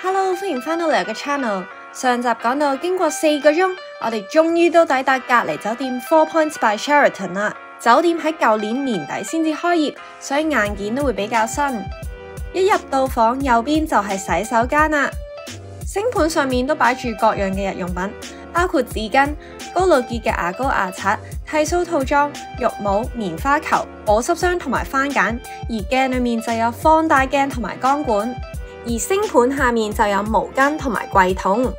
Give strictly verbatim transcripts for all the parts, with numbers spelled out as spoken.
Hello， 歡迎返到嚟我嘅 channel。上集講到經過四個鐘，我哋終於都抵達隔離酒店 Four Points by Sheraton 啦。酒店喺舊年年底先至開業，所以硬件都會比較新。一入到房，右邊就係洗手間啦。星盤上面都擺住各樣嘅日用品，包括紙巾、高露潔嘅牙膏牙刷、剃鬚套裝、浴帽、棉花球、保濕霜同埋番梘。而鏡裏面就有放大鏡同埋光管。而星盤下面就有毛巾同埋櫃桶。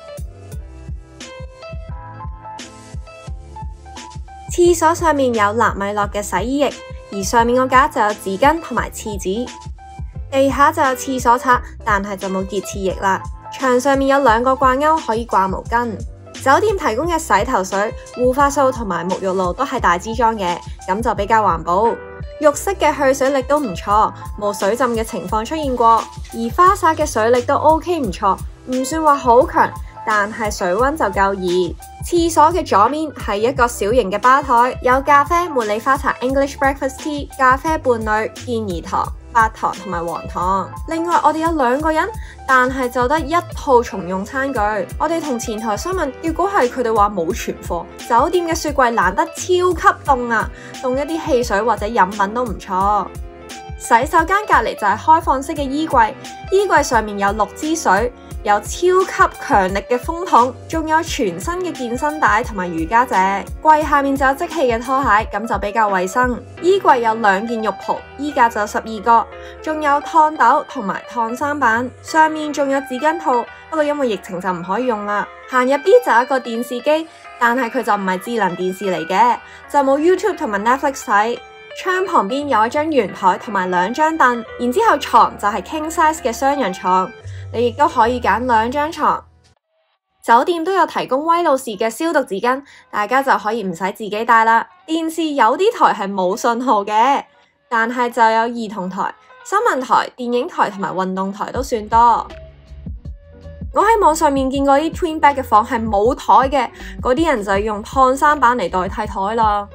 廁所上面有納米諾嘅洗衣液，而上面個架就有紙巾同埋廁紙。地下就有廁所刷，但係就冇潔廁液啦。牆上面有兩個掛鈎可以掛毛巾。酒店提供嘅洗頭水、護髮素同埋沐浴露都係大支裝嘅，咁就比較環保。浴室嘅去水力都唔錯，冇水浸嘅情況出現過，而花灑嘅水力都 OK 唔錯，唔算話好強，但係水溫就夠熱。廁所嘅左面係一個小型嘅吧台，有咖啡、茉莉花茶、English breakfast tea、咖啡伴侶、健怡糖、白糖同埋黃糖。另外我哋有兩個人，但係就得一套重用餐具。我哋同前台詢問，結果係佢哋話冇存貨。酒店嘅雪櫃難得超級凍啊，凍一啲汽水或者飲品都唔錯。洗手間隔籬就係開放式嘅衣櫃，衣櫃上面有六支水，有超級強力嘅風筒，仲有全新嘅健身帶同埋瑜伽席。櫃下面就有即棄嘅拖鞋，咁就比較衛生。衣櫃有兩件浴袍，衣架就有十二個，仲有燙斗同埋燙衫板，上面仲有紙巾套，不過因為疫情就唔可以用啦。行入啲就有一個電視機，但係佢就唔係智能電視嚟嘅，就冇 YouTube 同埋 Netflix 睇。窗旁邊有一張圓台同埋兩張凳，然之後床就係 king size 嘅雙人床，你亦都可以揀兩張床。酒店都有提供威露士嘅消毒紙巾，大家就可以唔使自己帶啦。電視有啲台係冇信號嘅，但係就有兒童台、新聞台、電影台同埋運動台都算多。我喺網上面見過啲 twin bed 嘅房係冇台嘅，嗰啲人就要用燙衫板嚟代替台啦。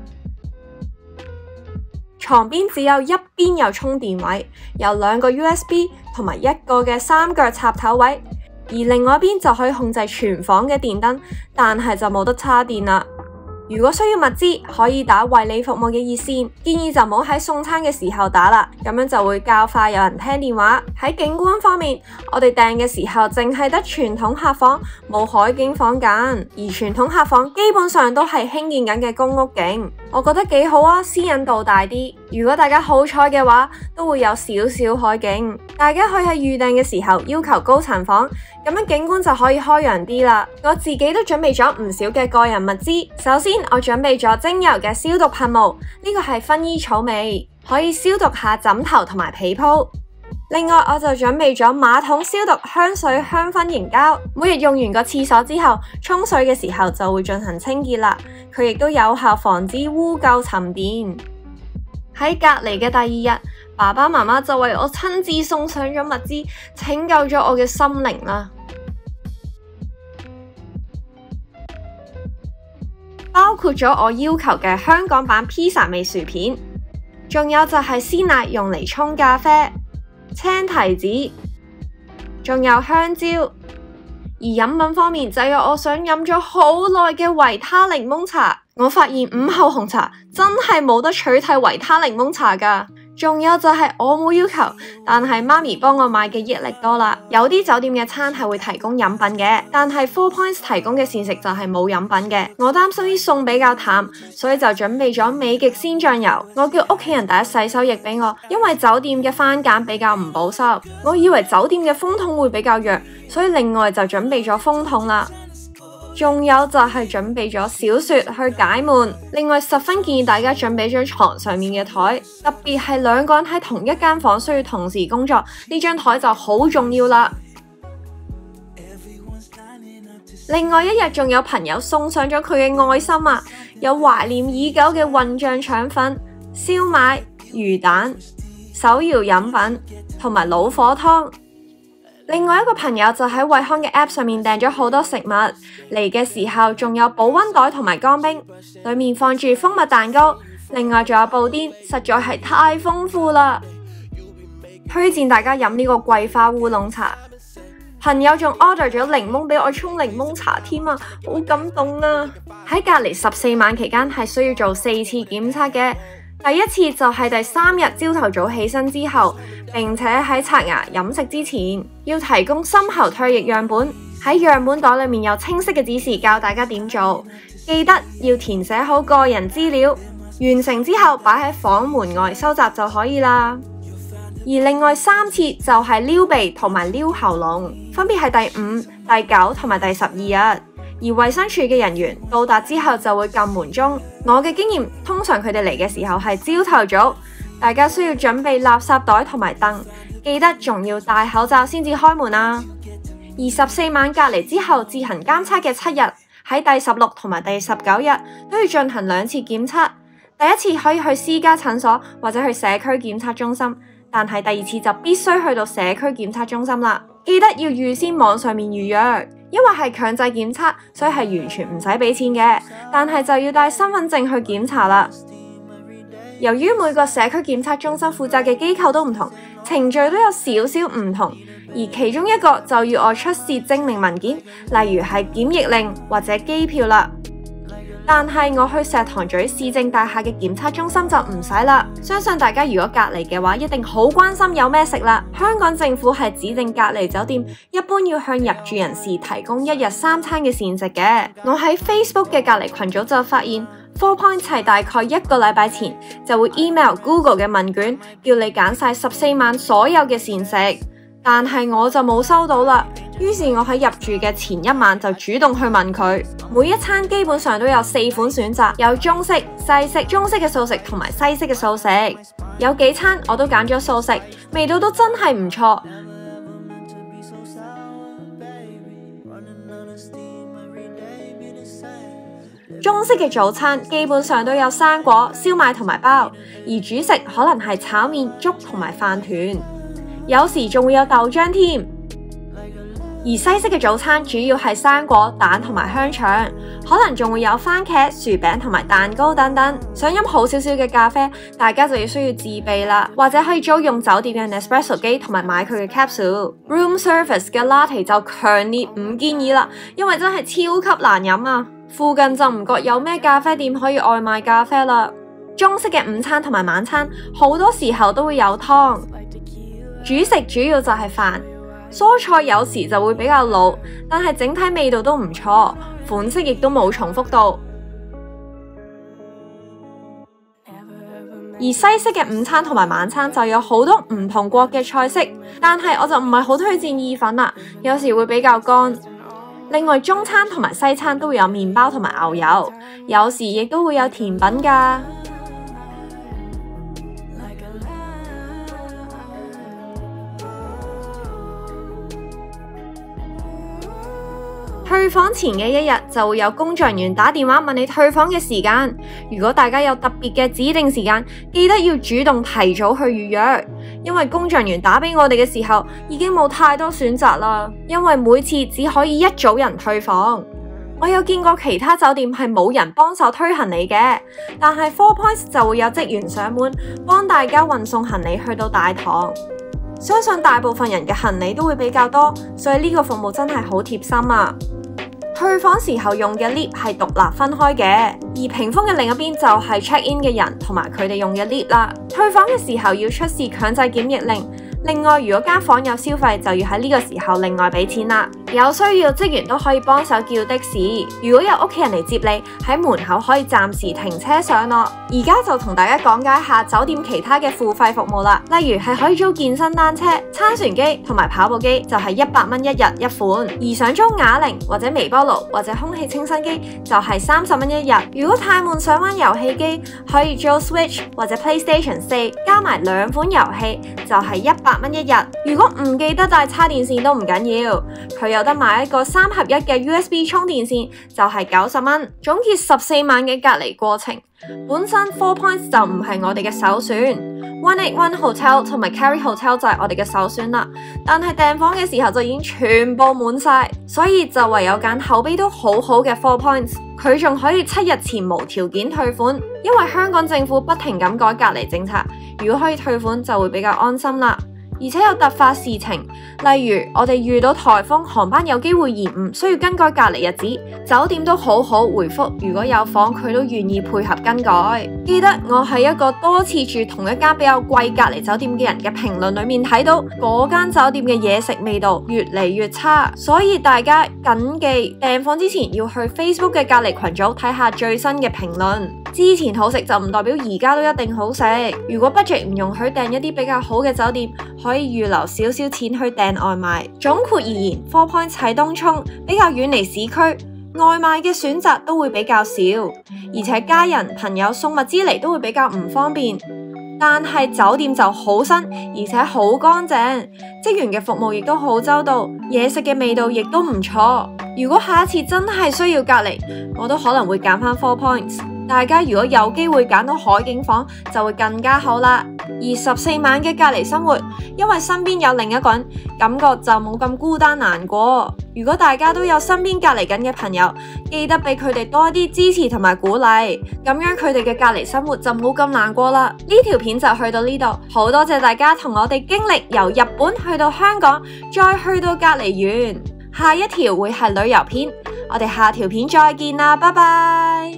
床邊只有一邊有充電位，有兩個 U S B 同埋一個嘅三腳插頭位，而另外一邊就可以控制全房嘅電燈，但係就冇得叉電啦。如果需要物資，可以打為你服務嘅熱線，建議就唔好喺送餐嘅時候打啦，咁樣就會較快有人聽電話。喺景觀方面，我哋訂嘅時候淨係得傳統客房，冇海景房揀，而傳統客房基本上都係興建緊嘅公屋景，我覺得幾好啊，私隱度大啲。如果大家好彩嘅話，都會有少少海景。大家可以喺預訂嘅時候要求高層房，咁樣景觀就可以開揚啲啦。我自己都準備咗唔少嘅個人物資。首先，我準備咗精油嘅消毒噴霧，呢個係薰衣草味，可以消毒下枕頭同埋被鋪。另外，我就準備咗馬桶消毒香水香薰凝膠，每日用完個廁所之後，沖水嘅時候就會進行清潔啦。佢亦都有效防止污垢沉澱。喺隔離嘅第二日，爸爸媽媽就為我親自送上咗物資，拯救咗我嘅心靈啦。包括咗我要求嘅香港版披薩味薯片，仲有就係鮮奶用嚟沖咖啡、青提子，仲有香蕉。而飲品方面就有我想飲咗好耐嘅維他檸檬茶。我發現午後紅茶真係冇得取替維他檸檬茶㗎。仲有就係我冇要求，但係媽咪幫我買嘅益力多啦。有啲酒店嘅餐係會提供飲品嘅，但係 Four Points 提供嘅膳食就係冇飲品嘅。我擔心啲餸比較淡，所以就準備咗美極鮮醬油。我叫屋企人第一洗手液俾我，因為酒店嘅番梘比較唔保濕。我以為酒店嘅風筒會比較弱，所以另外就準備咗風筒啦。仲有就係準備咗小說去解悶，另外十分建議大家準備張床上面嘅台，特別係兩個人喺同一間房需要同時工作，呢張台就好重要啦。另外一日仲有朋友送上咗佢嘅愛心啊，有懷念已久嘅混醬腸粉、燒賣、魚蛋、手搖飲品同埋老火湯。另外一個朋友就喺惠康嘅 App 上面訂咗好多食物，嚟嘅時候仲有保溫袋同埋乾冰，裏面放住蜂蜜蛋糕，另外仲有布甸，實在係太豐富啦！推薦大家飲呢個桂花烏龍茶。 朋友仲 order 咗檸檬俾我沖檸檬茶添啊，好感動啊！喺隔離十四晚期間係需要做四次檢測嘅，第一次就係第三日朝頭早起身之後，並且喺刷牙飲食之前要提供深喉唾液樣本，喺樣本袋裏面有清晰嘅指示教大家點做，記得要填寫好個人資料，完成之後擺喺房門外收集就可以啦。而另外三次就係撩鼻同埋撩喉嚨，分別係第五、第九同埋第十二日。而衛生署嘅人員到達之後就會撳門鐘。我嘅經驗，通常佢哋嚟嘅時候係朝頭早，大家需要準備垃圾袋同埋燈，記得仲要戴口罩先至開門啊。而十四晚隔離之後自行監測嘅七日，喺第十六同埋第十九日都要進行兩次檢測。第一次可以去私家診所或者去社區檢測中心，但係第二次就必須去到社區檢測中心啦。記得要預先網上面預約，因為係強制檢測，所以係完全唔使俾錢嘅，但係就要帶身份證去檢查啦。由於每個社區檢測中心負責嘅機構都唔同，程序都有少少唔同，而其中一個就要我出示證明文件，例如係檢疫令或者機票啦。但係我去石塘咀市政大廈嘅檢測中心就唔使啦。相信大家如果隔離嘅話，一定好關心有咩食啦。香港政府係指定隔離酒店一般要向入住人士提供一日三餐嘅膳食嘅。我喺 Facebook 嘅隔離群組就發現，four points係大概一個禮拜前就會 email Google 嘅問卷，叫你揀晒十四晚所有嘅膳食，但係我就冇收到啦。於是我喺入住嘅前一晚就主動去問佢，每一餐基本上都有四款選擇，有中式、西式、中式嘅素食同埋西式嘅素食。有幾餐我都揀咗素食，味道都真係唔錯。中式嘅早餐基本上都有生果、燒賣同埋包，而主食可能係炒麵、粥同埋飯團，有時仲會有豆漿添。而西式嘅早餐主要係生果、蛋同埋香腸，可能仲會有番茄、薯餅同埋蛋糕等等。想飲好少少嘅咖啡，大家就要需要自備啦，或者可以租用酒店嘅 Nespresso 機同埋買佢嘅 capsule。Room service 嘅 latte 就強烈唔建議啦，因為真係超級難飲啊！附近就唔覺有咩咖啡店可以外賣咖啡啦。中式嘅午餐同埋晚餐好多時候都會有湯，主食主要就係飯。蔬菜有時就會比較老，但係整體味道都唔錯，款式亦都冇重複到。而西式嘅午餐同埋晚餐就有好多唔同國嘅菜式，但係我就唔係好推薦意粉啦，有時會比較乾。另外中餐同埋西餐都會有麵包同埋牛油，有時亦都會有甜品㗎。退房前嘅一日就會有工作人員打電話問你退房嘅時間。如果大家有特別嘅指定時間，記得要主動提早去預約，因為工作人員打俾我哋嘅時候已經冇太多選擇啦。因為每次只可以一組人退房。我有見過其他酒店係冇人幫手推行李嘅，但係four points就會有職員上門幫大家運送行李去到大堂。相信大部分人嘅行李都會比較多，所以呢個服務真係好貼心啊！退房時候用嘅 lift 係獨立分開嘅，而屏風嘅另一邊就係 check in 嘅人同埋佢哋用嘅 lift 啦。退房嘅時候要出示強制檢疫令，另外如果間房有消費就要喺呢個時候另外俾錢啦。有需要職員都可以幫手叫的士，如果有屋企人嚟接你，喺門口可以暫時停車上落。而家就同大家講解下酒店其他嘅付費服務啦，例如係可以租健身單車、撐船機同埋跑步機，就係一百蚊一日一款；而想租啞鈴或者微波爐或者空氣清新機，就係三十蚊一日。如果太悶想玩遊戲機，可以租 Switch 或者 PlayStation 四，加埋兩款遊戲就係一百蚊一日。如果唔記得帶叉電線都唔緊要，佢有得買一個三合一嘅 U S B 充電線，就係九十蚊。總結十四晚嘅隔離過程，本身four points就唔係我哋嘅首選 ，one eight one Hotel 同埋 Carry Hotel 就係我哋嘅首選啦。但係訂房嘅時候就已經全部滿晒，所以就唯有揀口碑都好好嘅four points。佢仲可以七日前無條件退款，因為香港政府不停咁改隔離政策，如果可以退款就會比較安心啦。 而且有突發事情，例如我哋遇到颱風，航班有機會延誤，需要更改隔離日子，酒店都好好回覆，如果有房佢都願意配合更改。記得我喺一個多次住同一間比較貴隔離酒店嘅人嘅評論裏面睇到，嗰間酒店嘅嘢食味道越嚟越差，所以大家謹記訂房之前要去 Facebook 嘅隔離群組睇下最新嘅評論。之前好食就唔代表而家都一定好食。如果 budget 唔容許訂一啲比較好嘅酒店，可以預留少少錢去訂外賣。總括而言 ，Four Points 喺東涌，比較遠離市區，外賣嘅選擇都會比較少，而且家人朋友送物資嚟都會比較唔方便。但係酒店就好新，而且好乾淨，職員嘅服務亦都好周到，嘢食嘅味道亦都唔錯。如果下一次真係需要隔離，我都可能會揀返 Four Points。大家如果有機會揀到海景房，就會更加好啦。而十四晚嘅隔離生活，因為身邊有另一個人，感覺就冇咁孤單難過。如果大家都有身邊隔離緊嘅朋友，記得俾佢哋多啲支持同埋鼓勵，咁樣佢哋嘅隔離生活就冇咁難過啦。呢條片就去到呢度，好多謝大家同我哋經歷由日本去到香港，再去到隔離園。下一條會係旅遊片，我哋下條片再見啦，拜拜。